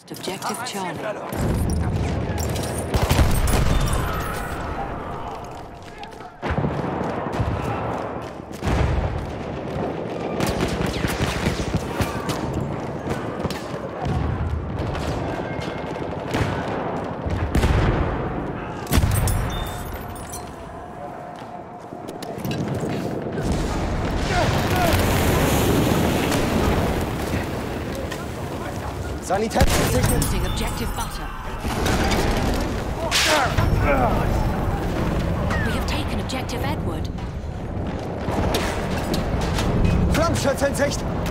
Objective Charlie. Sanitätssignal. Losing Objective Butter. We have taken Objective Edward. Flammschütze in Sicht!